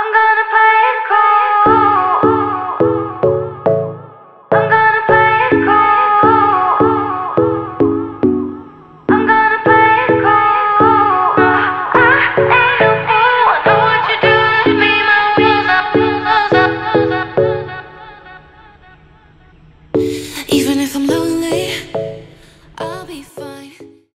gonna play it cool. I'm gonna play it cool. I'm gonna play it cool. I ain't no fool. I know what you do to me. My rules up, rules up, rules up.